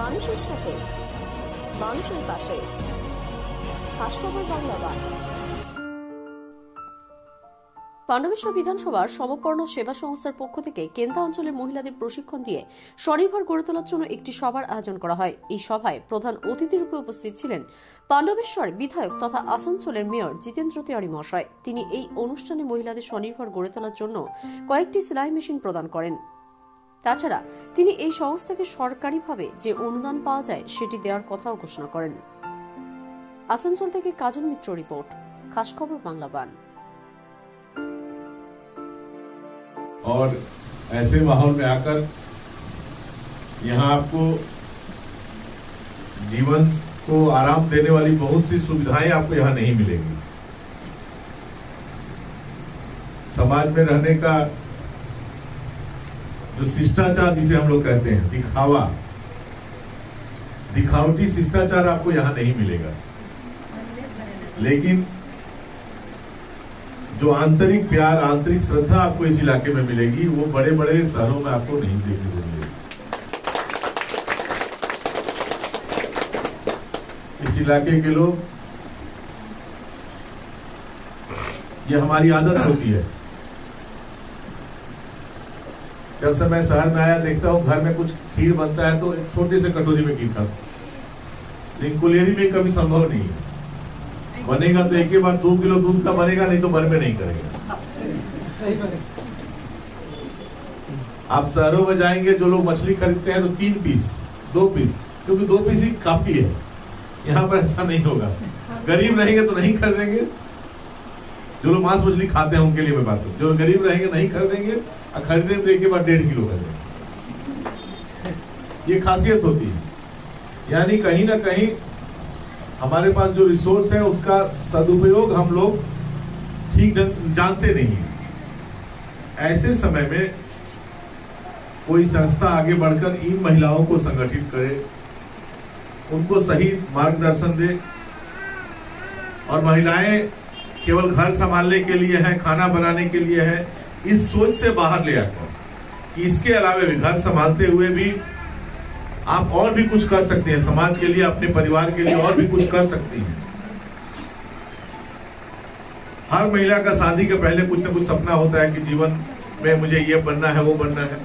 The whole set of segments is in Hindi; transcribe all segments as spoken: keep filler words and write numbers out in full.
মানুষের সাথে, মানুষের পাশে। খাস খবর বাংলা। পাণ্ডবেশ্বর বিধানসভার সমপর্ণ সেবা সংস্থার পক্ষ থেকে কেন্দ্রা অঞ্চলের মহিলাদের প্রশিক্ষণ দিয়ে স্বনির্ভর গড়ে তোলার জন্য একটি সভার আয়োজন করা হয়। এই সভায় প্রধান অতিথি রূপে উপস্থিত ছিলেন পাণ্ডবেশ্বর বিধায়ক তথা আসানসোলের মেয়র জিতেন্দ্র তিওয়ারি মহাশয়। তিনি এই অনুষ্ঠানে মহিলাদের স্বনির্ভর গড়ে তোলার জন্য কয়েকটি সেলাই মেশিন প্রদান করেন। তাছাড়া তিনি এই সংস্থাকে সরকারিভাবে যে অনুদান পাওয়া যায় সেটি দেওয়ার কথাও ঘোষণা করেন। আসানসোল থেকে কাজল মিত্র রিপোর্ট, খাস খবর বাংলা বান। और ऐसे माहौल में आकर यहाँ आपको जीवन को आराम देने वाली बहुत सी सुविधाएं आपको यहाँ नहीं मिलेंगी। समाज में रहने का जो शिष्टाचार जिसे हम लोग कहते हैं, दिखावा, दिखावटी शिष्टाचार आपको यहाँ नहीं मिलेगा। लेकिन जो आंतरिक प्यार, आंतरिक श्रद्धा आपको इस इलाके में मिलेगी, वो बड़े बड़े शहरों में आपको नहीं देखने को मिलेगी। इस इलाके के लोग, ये हमारी आदत होती है, जब से मैं शहर में आया देखता हूँ घर में कुछ खीर बनता है तो एक छोटे से कटोरी में खीर खाता, लेकिन कुलेरी में कभी संभव नहीं है। बनेगा तो एक ही बार दो किलो दूध का बनेगा, नहीं तो भर में नहीं करेगा। आप शहरों में जाएंगे, जो लोग मछली खरीदते हैं तो तीन पीस, दो पीस, क्योंकि दो पीस ही काफी है। यहाँ पर ऐसा नहीं होगा। गरीब रहेंगे तो नहीं खरीदेंगे। जो लोग मांस मछली खाते हैं उनके लिए मैं बात करूँ, जो गरीब रहेंगे नहीं खरीदेंगे, और खरीदेंगे तो एक ही बार डेढ़ किलो खरीदेंगे। ये खासियत होती है। यानी कहीं ना कहीं हमारे पास जो रिसोर्स है उसका सदुपयोग हम लोग ठीक जानते नहीं है। ऐसे समय में कोई संस्था आगे बढ़कर इन महिलाओं को संगठित करे, उनको सही मार्गदर्शन दे, और महिलाएं केवल घर संभालने के लिए है, खाना बनाने के लिए है, इस सोच से बाहर ले आकर कि इसके अलावा भी घर संभालते हुए भी आप और भी कुछ कर सकते हैं, समाज के लिए, अपने परिवार के लिए और भी कुछ कर सकती हैं। हर महिला का शादी के पहले कुछ न कुछ सपना होता है कि जीवन में मुझे ये बनना है, वो बनना है।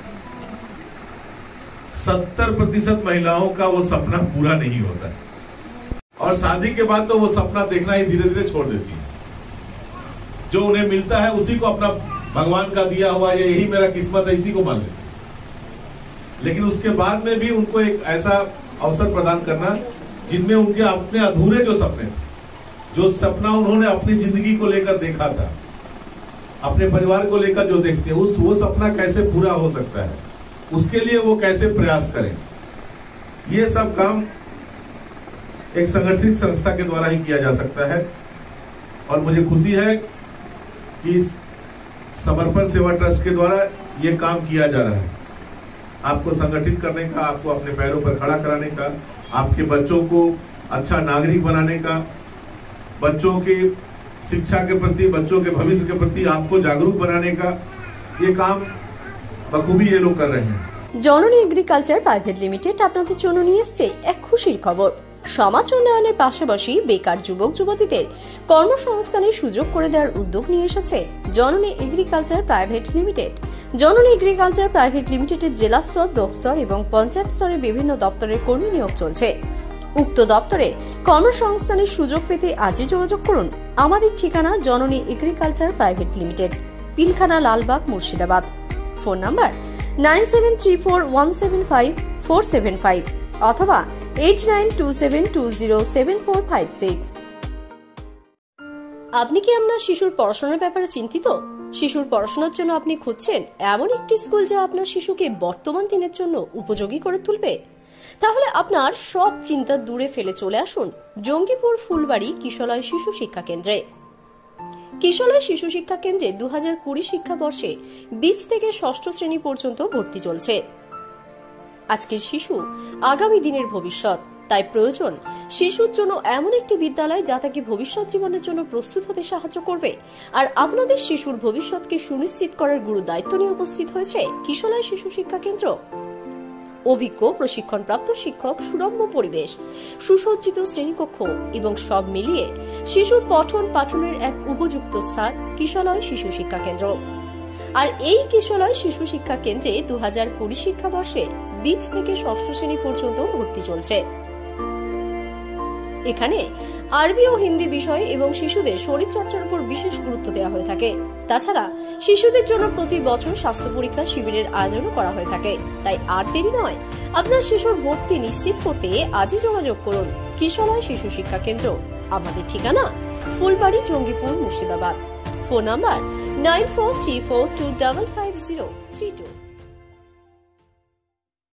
सत्तर प्रतिशत महिलाओं का वो सपना पूरा नहीं होता है, और शादी के बाद तो वो सपना देखना ही धीरे धीरे छोड़ देती है। जो उन्हें मिलता है उसी को अपना भगवान का दिया हुआ, ये यही मेरा किस्मत है, इसी को मान लेते। लेकिन उसके बाद में भी उनको एक ऐसा अवसर प्रदान करना जिनमें उनके अपने अधूरे जो सपने, जो सपना उन्होंने अपनी जिंदगी को लेकर देखा था, अपने परिवार को लेकर जो देखते हैं, उस वो सपना कैसे पूरा हो सकता है, उसके लिए वो कैसे प्रयास करें। ये सब काम एक संगठित संस्था के द्वारा ही किया जा सकता है। और मुझे खुशी है कि इस समर्पण सेवा ट्रस्ट के द्वारा ये काम किया जा रहा है, आपको संगठित करने का, आपको अपने पैरों पर खड़ा कराने का, आपके बच्चों को अच्छा नागरिक बनाने का, बच्चों की शिक्षा के प्रति, बच्चों के भविष्य के प्रति आपको जागरूक बनाने का ये काम बखूबी ये लोग कर रहे हैं। জননী এগ্রিকালচার প্রাইভেট লিমিটেড আপনাদের জন্য নিয়ে এসেছে এক খুশির খবর। সমাজ উন্নয়নের পাশাপাশি বেকার যুবক যুবতীদের কর্মসংস্থানের সুযোগ করে দেওয়ার উদ্যোগ নিয়ে এসেছে Janani agriculture private limited. Janani agriculture private লিমিটেডের জেলা স্তর, ব্লক স্তর এবং পঞ্চায়েত স্তরে বিভিন্ন দপ্তরের কর্মী নিয়োগ চলছে। উক্ত দপ্তরে কর্মসংস্থানের সুযোগ পেতে আজই যোগাযোগ করুন। আমাদের ঠিকানা Janani agriculture private limited, Pilkhana, Lalbagh, Murshidabad. Phone number nine seven three four one seven five four seven five অথবা eight nine two seven two zero seven four five six. আপনি কি আপনার শিশুর পড়াশোনার ব্যাপারে চিন্তিত? শিশুর পড়াশোনার জন্য আপনি খুঁজছেন এমন একটি স্কুল যা আপনার শিশুকে বর্তমান দিনের জন্য উপযোগী করে তুলবে? তাহলে আপনার সব চিন্তা দূরে ফেলে চলে আসুন জঙ্গিপুর ফুলবাড়ি কিশলয় শিশু শিক্ষা কেন্দ্রে। কিশলয় শিশু শিক্ষা কেন্দ্রে দু হাজার কুড়ি শিক্ষাবর্ষে বীজ থেকে ষষ্ঠ শ্রেণী পর্যন্ত ভর্তি চলছে। আজকের শিশু আগামী দিনের ভবিষ্যৎ, তাই প্রয়োজন শিশুর জন্য এমন একটি বিদ্যালয় যা তাকে ভবিষ্যৎ জীবনের জন্য প্রস্তুত হতে সাহায্য করবে। আর আপনাদের শিশুর ভবিষ্যৎকে সুনিশ্চিত করার গুরু দায়িত্ব নিয়ে উপস্থিত হয়েছে কিশলয় শিশু শিক্ষা কেন্দ্র। অভিজ্ঞ প্রশিক্ষণপ্রাপ্ত শিক্ষক, সুরম্য পরিবেশ, সুসজ্জিত শ্রেণীকক্ষ এবং সব মিলিয়ে শিশুর পঠন পাঠনের এক উপযুক্ত স্থান কিশলয় শিশু শিক্ষা কেন্দ্র। আর এই কিশলয় শিশু শিক্ষা কেন্দ্রে দু হাজার কুড়ি শিক্ষাবর্ষে বীজ থেকে ষষ্ঠ শ্রেণী পর্যন্ত ভর্তি চলছে। এখানে আরবি ও হিন্দি বিষয় এবং শিশুদের শরীর চর্চার উপর বিশেষ গুরুত্ব দেওয়া হয়ে থাকে। তাছাড়া শিশুদের জন্য প্রতি বছর স্বাস্থ্য পরীক্ষা শিবিরের আয়োজনও করা হয়ে থাকে। তাই আর দেরি নয়, আপনার শিশুর ভর্তি নিশ্চিত করতে আজই যোগাযোগ করুন কিশলয় শিশু শিক্ষা কেন্দ্র। আমাদের ঠিকানা Phulbari, Jangipur, Murshidabad. Phone number nine four three four two double five zero three two.